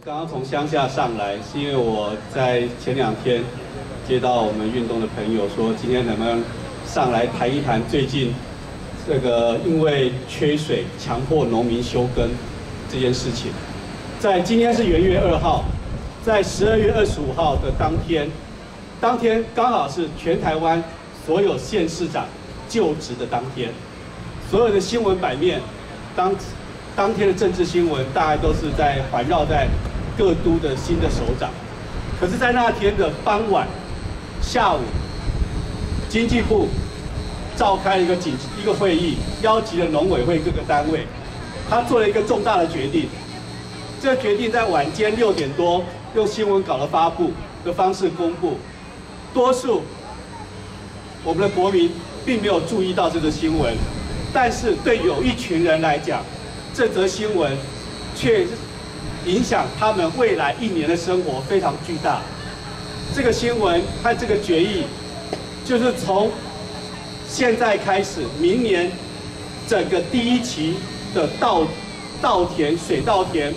刚刚从乡下上来，是因为我在前2天接到我们运动的朋友说，今天能不能上来谈一谈最近这个因为缺水强迫农民休耕这件事情。在今天是元月2号，在12月25号的当天刚好是全台湾所有县市长就职的当天，所有的新闻版面当天的政治新闻大概都是在环绕在各都的新的首长。可是，在那天的傍晚、下午，经济部召开一个会议，邀集了农委会各个单位，他做了一个重大的决定。这个决定在晚间6点多用新闻稿的发布的方式公布，多数我们的国民并没有注意到这个新闻，但是对有一群人来讲，这则新闻却影响他们未来1年的生活非常巨大。这个新闻和这个决议，就是从现在开始，明年整个第1期的水稻田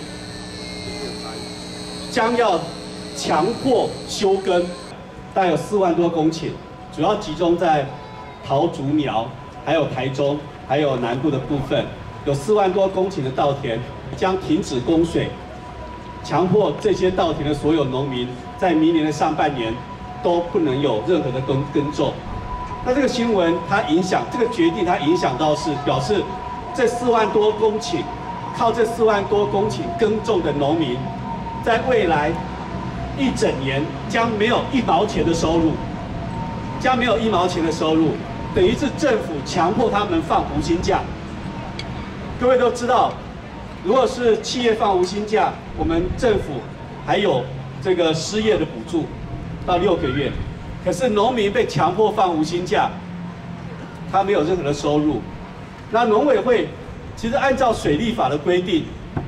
将要强迫休耕，大概有4万多公顷，主要集中在桃竹苗、还有台中、还有南部的部分。有4万多公顷的稻田将停止供水，强迫这些稻田的所有农民在明年的上半年都不能有任何的耕种。那这个新闻这个决定它影响到是表示这4万多公顷靠这4万多公顷耕种的农民，在未来1整年将没有1毛钱的收入，等于是政府强迫他们放无薪假。各位都知道，如果是企业放无薪假，我们政府还有这个失业的补助到6个月。可是农民被强迫放无薪假，他没有任何的收入。那农委会其实按照水利法的规定，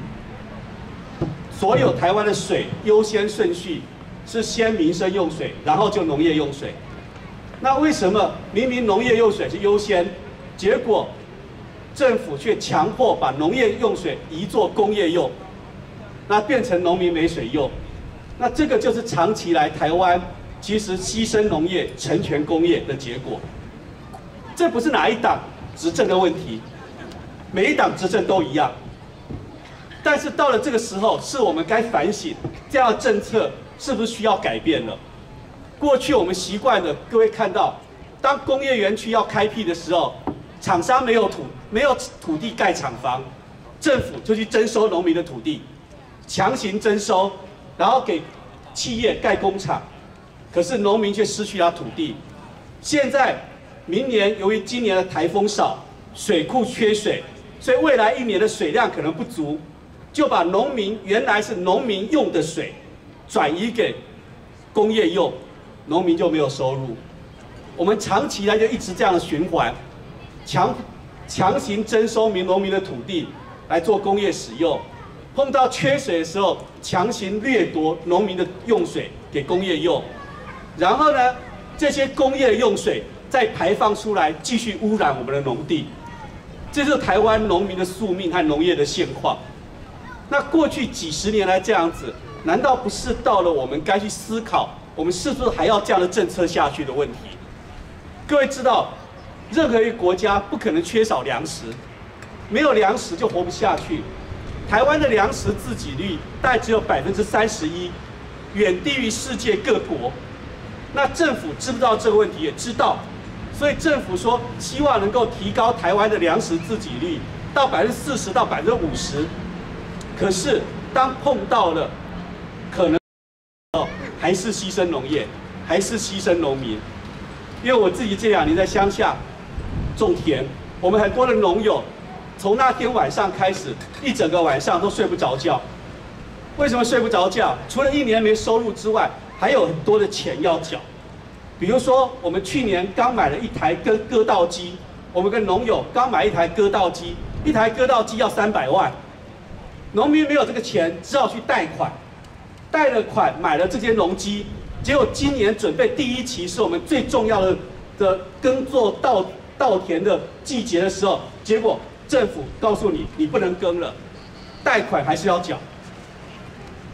所有台湾的水优先顺序是先民生用水，然后就农业用水。那为什么明明农业用水是优先，结果政府却强迫把农业用水移作工业用，那变成农民没水用？那这个就是长期来台湾其实牺牲农业成全工业的结果。这不是哪一党执政的问题，每一党执政都一样。但是到了这个时候，是我们该反省这样的政策是不是需要改变了。过去我们习惯的，各位看到，当工业园区要开辟的时候，厂商没有土地盖厂房，政府就去征收农民的土地，强行征收，然后给企业盖工厂，可是农民却失去了土地。现在明年由于今年的台风少，水库缺水，所以未来1年的水量可能不足，就把原来是农民用的水转移给工业用，农民就没有收入。我们长期来就一直这样的循环。强行征收农民的土地来做工业使用，碰到缺水的时候，强行掠夺农民的用水给工业用，然后呢，这些工业用水再排放出来，继续污染我们的农地，这就是台湾农民的宿命和农业的现况。那过去几十年来这样子，难道不是到了我们该去思考，我们是不是还要这样的政策下去的问题？各位知道，任何一个国家不可能缺少粮食，没有粮食就活不下去。台湾的粮食自给率大概只有31%，远低于世界各国。那政府知不知道这个问题？也知道，所以政府说希望能够提高台湾的粮食自给率到40%到50%。可是当碰到了可能还是牺牲农业，还是牺牲农民。因为我自己这2年在乡下种田，我们很多的农友从那天晚上开始，一整个晚上都睡不着觉。为什么睡不着觉？除了1年没收入之外，还有很多的钱要缴。比如说，我们去年刚买了一台割稻机，我们跟农友刚买一台割稻机，一台割稻机要300万，农民没有这个钱，只好去贷款，贷了款买了这些农机。结果今年准备第1期是我们最重要的耕作稻田的季节的时候，结果政府告诉你不能耕了，贷款还是要缴。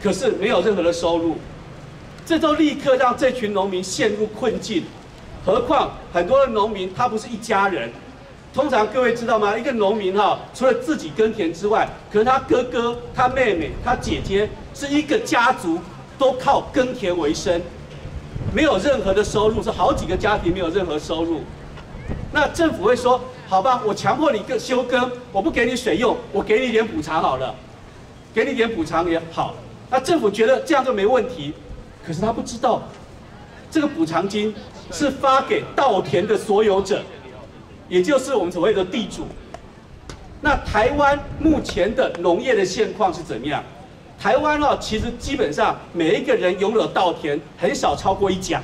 可是没有任何的收入，这都立刻让这群农民陷入困境。何况很多的农民他不是一家人，通常各位知道吗？一个农民除了自己耕田之外，可能他哥哥、他妹妹、他姐姐是一个家族，都靠耕田为生，没有任何的收入，是好几个家庭没有任何收入。那政府会说：好吧，我强迫你休耕，我不给你水用，我给你一点补偿好了，给你一点补偿也好。那政府觉得这样就没问题，可是他不知道，这个补偿金是发给稻田的所有者，也就是我们所谓的地主。那台湾目前的农业的现况是怎么样？台湾其实基本上每一个人拥有稻田很少超过1甲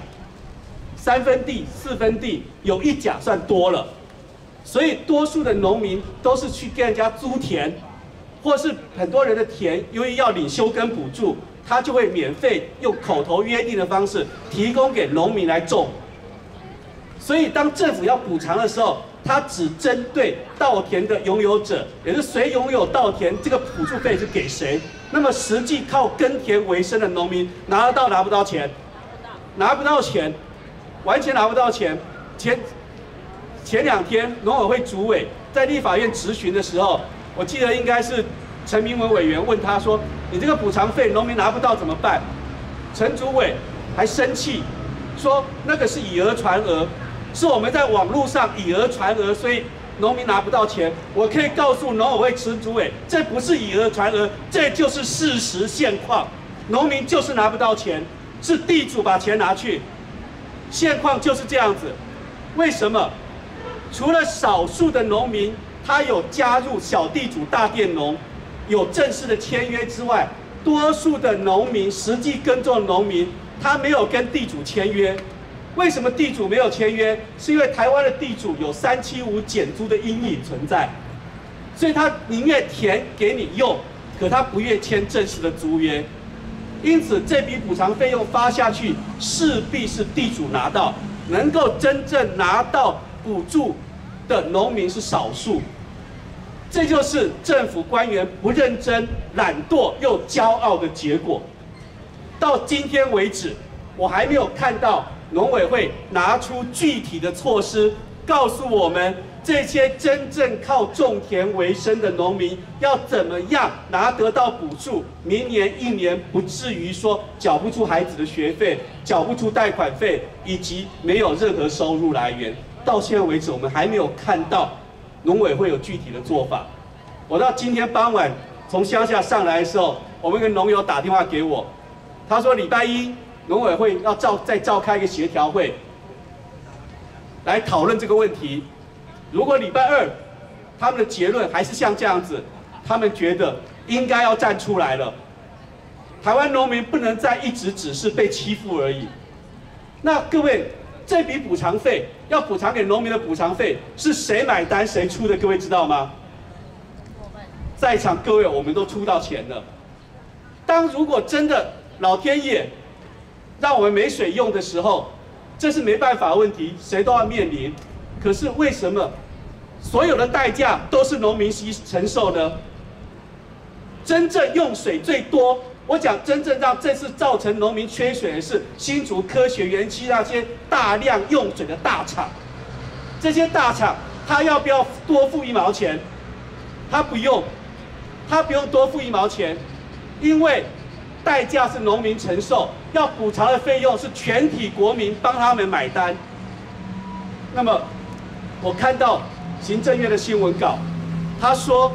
，3分地、4分地有1甲算多了。所以多数的农民都是去跟人家租田，或是很多人的田由于要领休耕补助，他就会免费用口头约定的方式提供给农民来种。所以当政府要补偿的时候，他只针对稻田的拥有者，也就是谁拥有稻田，这个补助费是给谁。那么实际靠耕田为生的农民拿得到拿不到钱？拿不到钱，完全拿不到钱。前2天，农委会主委在立法院质询的时候，我记得应该是陈明文委员问他说：“你这个补偿费农民拿不到怎么办？”陈主委还生气说：“那个是以讹传讹，是我们在网络上以讹传讹，所以农民拿不到钱。”我可以告诉农委会陈主委，这不是以讹传讹，这就是事实现况。农民就是拿不到钱，是地主把钱拿去，现况就是这样子。为什么？除了少数的农民，他有加入小地主大佃农，有正式的签约之外，多数的农民实际耕种的农民，他没有跟地主签约。为什么地主没有签约？是因为台湾的地主有375减租的阴影存在，所以他宁愿田给你用，可他不愿签正式的租约。因此，这笔补偿费用发下去，势必是地主拿到，能够真正拿到补助的农民是少数，这就是政府官员不认真、懒惰又骄傲的结果。到今天为止，我还没有看到农委会拿出具体的措施，告诉我们这些真正靠种田为生的农民要怎么样拿得到补助，明年1年不至于说缴不出孩子的学费、缴不出贷款费，以及没有任何收入来源。到现在为止，我们还没有看到农委会有具体的做法。我到今天傍晚从乡下上来的时候，我们一个农友打电话给我，他说礼拜1农委会要再召开一个协调会，来讨论这个问题。如果礼拜2他们的结论还是像这样子，他们觉得应该要站出来了。台湾农民不能再一直只是被欺负而已。那各位，这笔补偿费要补偿给农民的补偿费是谁买单谁出的？各位知道吗？在场各位，我们都出到钱了。如果真的老天爷让我们没水用的时候，这是没办法的问题，谁都要面临。可是为什么所有的代价都是农民承受呢？真正用水最多，我讲真正让这次造成农民缺水的是新竹科学园区那些大量用水的大厂。这些大厂他要不要多付1毛钱？他不用，他不用多付1毛钱，因为代价是农民承受，要补偿的费用是全体国民帮他们买单。那么，我看到行政院的新闻稿，他说，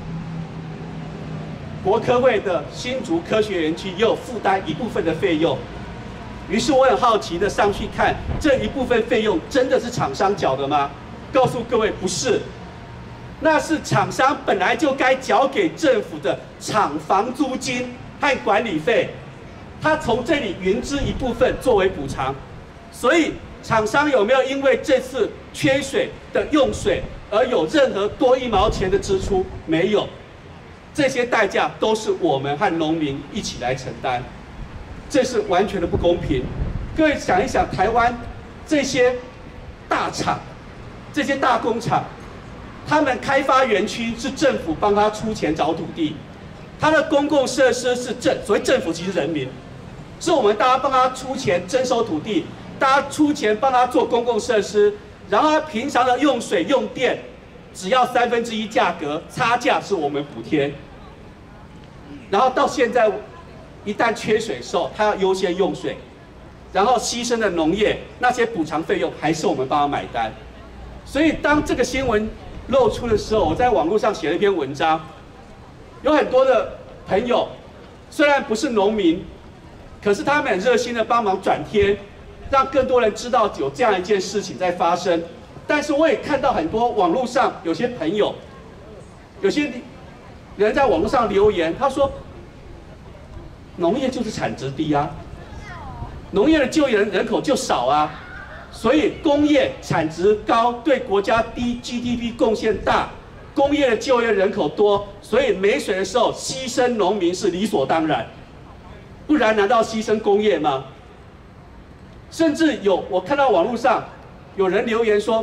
国科会的新竹科学园区也有负担一部分的费用。于是我很好奇的上去看，这一部分费用真的是厂商缴的吗？告诉各位，不是，那是厂商本来就该缴给政府的厂房租金和管理费，他从这里匀支一部分作为补偿。所以厂商有没有因为这次缺水的用水而有任何多1毛钱的支出？没有，这些代价都是我们和农民一起来承担，这是完全的不公平。各位想一想，台湾这些大厂、这些大工厂，他们开发园区是政府帮他出钱找土地， 它的公共设施是所谓政府其实人民，是我们大家帮他出钱征收土地，大家出钱帮他做公共设施，然后他平常的用水用电只要1/3价格，差价是我们补贴。然后到现在，一旦缺水的时候，他要优先用水，然后牺牲的农业那些补偿费用还是我们帮他买单。所以当这个新闻露出的时候，我在网络上写了一篇文章，有很多的朋友虽然不是农民，可是他们很热心的帮忙转贴，让更多人知道有这样一件事情在发生。但是我也看到很多网络上有些朋友，有些人在网络上留言，他说农业就是产值低啊，农业的就业人口就少啊，所以工业产值高，对国家低 GDP 贡献大，工业的就业人口多，所以没水的时候牺牲农民是理所当然，不然难道牺牲工业吗？甚至我看到网络上有人留言说，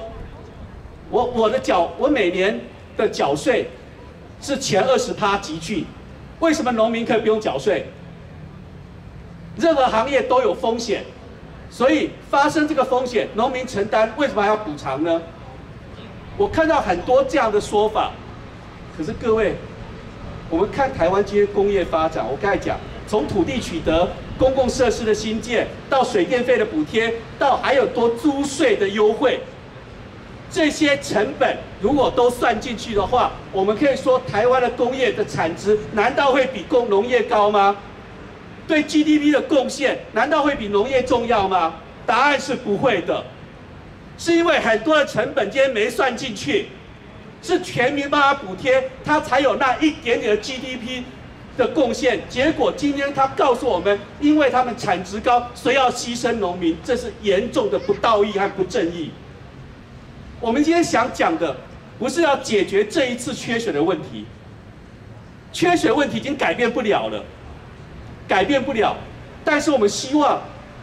我每年的缴税是前20%集聚，为什么农民可以不用缴税？任何行业都有风险，所以发生这个风险，农民承担，为什么还要补偿呢？我看到很多这样的说法，可是各位，我们看台湾今天工业发展，我刚才讲，从土地取得、公共设施的兴建，到水电费的补贴，到还有多租税的优惠，这些成本如果都算进去的话，我们可以说台湾的工业的产值难道会比农业高吗？对 GDP 的贡献难道会比农业重要吗？答案是不会的，是因为很多的成本今天没算进去，是全民帮他补贴，他才有那一点点的 GDP 的贡献。结果今天他告诉我们，因为他们产值高，所以要牺牲农民，这是严重的不道义和不正义。我们今天想讲的，不是要解决这一次缺水的问题，缺水问题已经改变不了了。改变不了，但是我们希望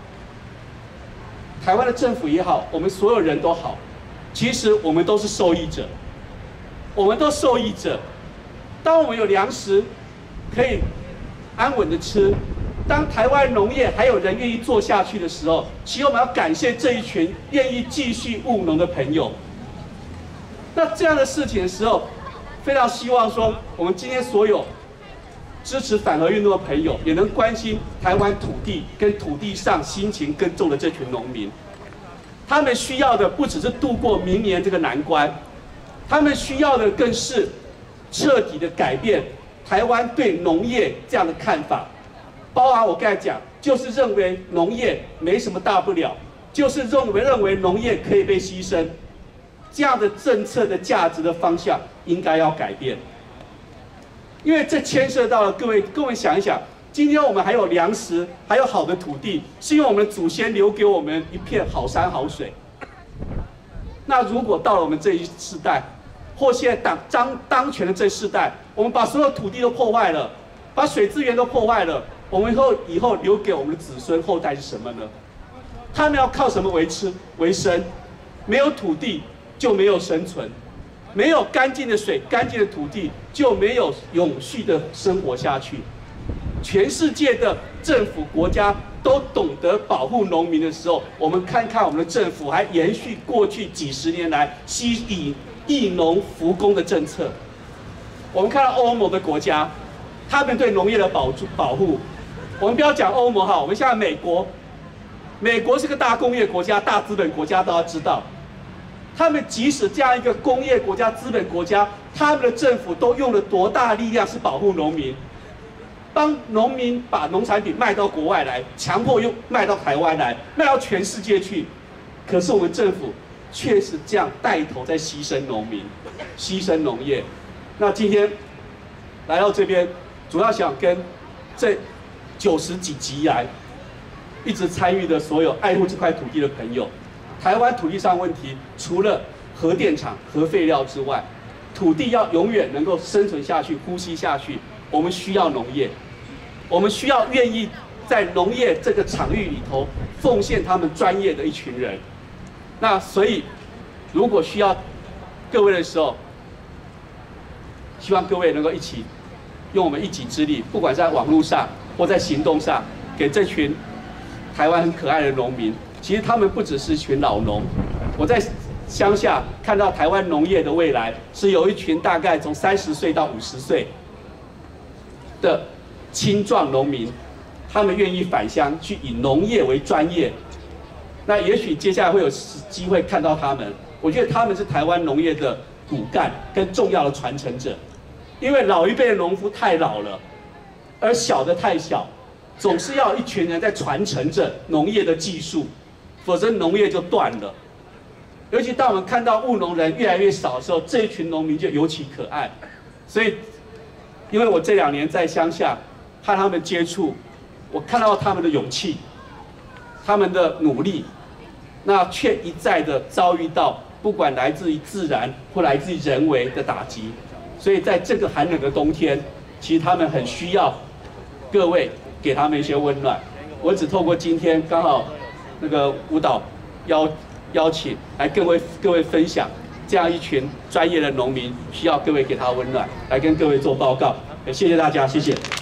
台湾的政府也好，我们所有人都好，其实我们都是受益者，我们都受益者。当我们有粮食可以安稳的吃，当台湾农业还有人愿意做下去的时候，其实我们要感谢这一群愿意继续务农的朋友。那这样的事情的时候，非常希望说，我们今天所有支持反核运动的朋友，也能关心台湾土地跟土地上辛勤耕种的这群农民。他们需要的不只是度过明年这个难关，他们需要的更是彻底的改变台湾对农业这样的看法。包含我刚才讲，就是认为农业没什么大不了，就是认为农业可以被牺牲，这样的政策的价值的方向应该要改变。因为这牵涉到了各位想一想，今天我们还有粮食，还有好的土地，是因为我们祖先留给我们一片好山好水。那如果到了我们这一世代，或现在当权的这世代，我们把所有土地都破坏了，把水资源都破坏了，我们以后留给我们的子孙后代是什么呢？他们要靠什么为生？没有土地就没有生存。没有干净的水、干净的土地，就没有永续的生活下去。全世界的政府国家都懂得保护农民的时候，我们看看我们的政府还延续过去几十年来以农扶工的政策。我们看到欧盟的国家，他们对农业的保护，我们不要讲欧盟哈，我们现在美国是个大工业国家、大资本国家，大家知道。他们即使这样一个工业国家、资本国家，他们的政府都用了多大力量是保护农民，帮农民把农产品卖到国外来，强迫又卖到台湾来，卖到全世界去。可是我们政府却是这样带头在牺牲农民、牺牲农业。那今天来到这边，主要想跟这90几集来一直参与的所有爱护这块土地的朋友。台湾土地上问题，除了核电厂、核废料之外，土地要永远能够生存下去、呼吸下去，我们需要农业，我们需要愿意在农业这个场域里头奉献他们专业的一群人。那所以，如果需要各位的时候，希望各位能够一起用我们一己之力，不管在网络上或在行动上，给这群台湾很可爱的农民。其实他们不只是一群老农，我在乡下看到台湾农业的未来是有一群大概从30岁到50岁的青壮农民，他们愿意返乡去以农业为专业。那也许接下来会有机会看到他们，我觉得他们是台湾农业的骨干跟重要的传承者。因为老一辈的农夫太老了，而小的太小，总是要一群人在传承着农业的技术，否则农业就断了。尤其当我们看到务农人越来越少的时候，这一群农民就尤其可爱。所以，因为我这2年在乡下和他们接触，我看到他们的勇气，他们的努力，那却一再的遭遇到不管来自于自然或来自于人为的打击。所以在这个寒冷的冬天，其实他们很需要各位给他们一些温暖。我只透过今天刚好那个舞蹈邀请来跟各位分享，这样一群专业的农民需要各位给他温暖，来跟各位做报告。谢谢大家，谢谢。